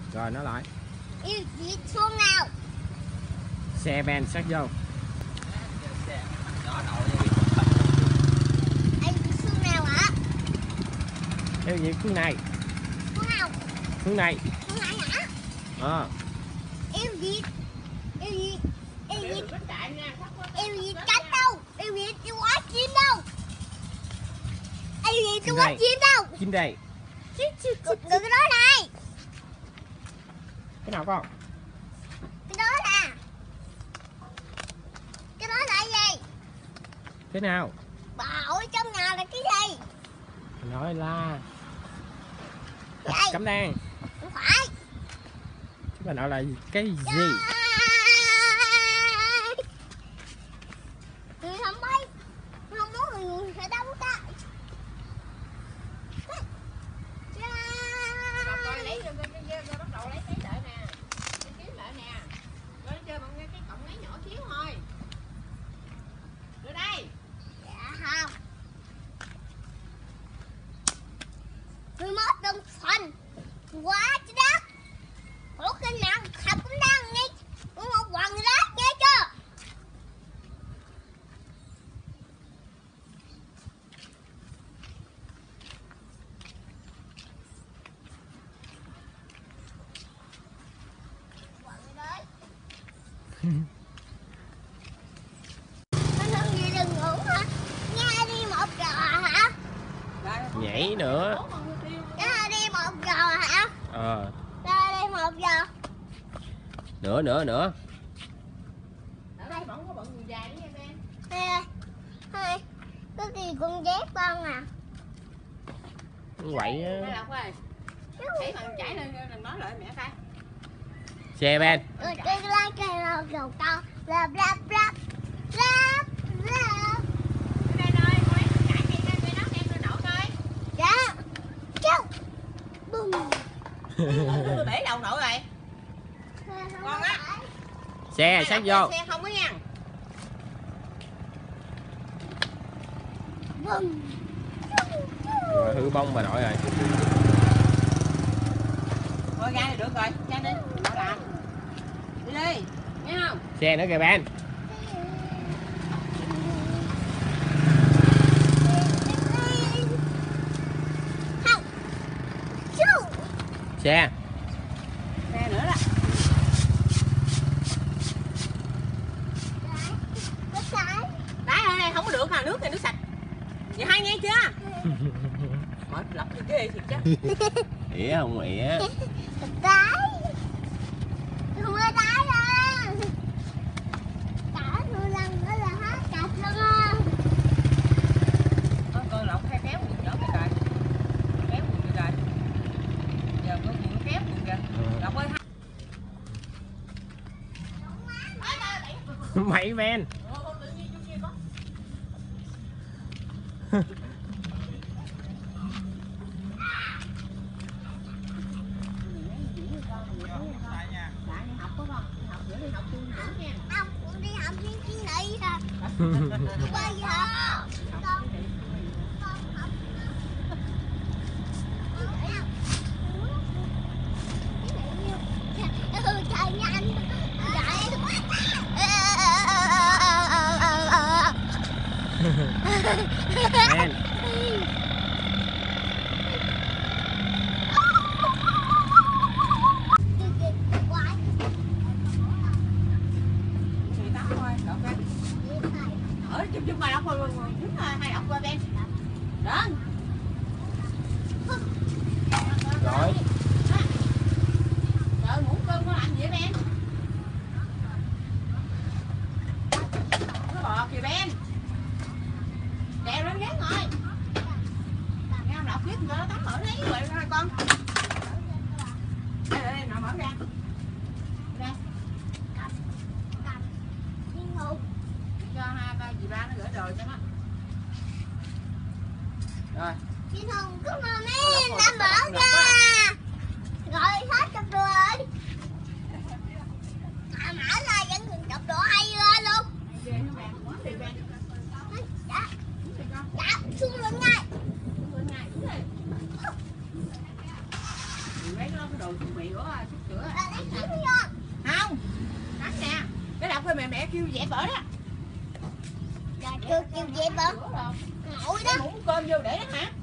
Rồi nói lại. Yêu Việt xuống nào. Xe van sát vô. Anh xuống nào hả? Theo gì phương này. Xuống nào? Phương này. Xuống này hả? Yêu Việt. Yêu Việt. Yêu Việt. Yêu Việt cánh đâu? Yêu Việt đi quá chim đâu? Yêu Việt đi quá chim đâu? Chim đây. Đừng cái đó này. Cái nào con? Cái đó là. Cái đó là gì? Cái nào? Bà ở trong nhà là cái gì? Nói là Đây. cẩm nang. Không phải. Chúng ta nói là cái gì? Người không biết. Không muốn người sẽ đâu ta. Bắt đầu lấy tí lại nè, lấy kiếm lại nè, rồi nó chơi bằng cái cọng máy nhỏ xíu thôi. Rồi đây. Dạ không. 11 đồng phần quá chứ đó. Ủa cái nào học cũng đang nghe. Cũng một quần rác nghe chưa? Thân gì đừng ngủ hả? Nghe đi một giờ hả? Nhảy nữa. Nghe đi một giờ hả? Ra đi một giờ. Nữa. Ở đây bọn có bận quần dài đi em em. Hai. Cái gì con dép con à? Quậy Đây á. Lộc ơi. Thấy thằng chảy lên đừng nói lại mẹ coi. Xe van. Rồi cái lá cây nào đầu to. Rap rap rap. Rap rap. Đây đây, coi chảy đi cái đó em lên nổ coi. Dạ. Châu. Bùm. Tôi bể đầu nổ rồi. Con á. Xe sát vô. Xe không có nha. Bùm. Rồi hư bông bà nội rồi. Thôi ra thì được rồi, ra đi. Nó làm. Đi đi, nghe không? Xe nữa kìa van. Không. Châu. Xe. Xe nữa đó. Cái cái. Đá ở đây không có được hả? Nước thì nước sạch. Vậy hay nghe chưa? Mệt lọc như cái gì thiệt chứ. Ỉa không ỉa. Cái. Không có cái đâu. Cả tôi lần đó là hết cạch luôn á. Con lọc hay kéo quần chỗ kìa rồi. Kéo quần kìa rồi. Giờ con quần kéo quần kìa. Lọc ơi. Mày van. Không, con đi học viên chuyên nghị à. Bây giờ con học. Trời nhanh. Van. Thì tắm thôi, đọc ra. Ở chung mà đọc rồi, đúng rồi, hai đọc qua bên. Đó. Rồi. Trời muỗng cơm nó làm gì vậy Ben? Nó bọt kìa Ben. Đèo lên ghét rồi. Nghe không đọc biết nó tắm ở đấy rồi hai con. Đây nó mở ra. Đây. Cho hai ba dì ba nó gửi đồ cho nó. Rồi. Chị Hùng cứ mà mấy đã mở ra. Rồi hết chụp đồ rồi. À, mở ra vẫn còn chụp đồ hay ra luôn. Dạ. Dạ, xuống luôn ngay. Mấy cái đồ chuẩn bị của mà mẹ kêu dẹp vỡ đó. Là chưa kêu dẹp vỡ. Ngồi đó. Muỗng cơm vô để đó hả?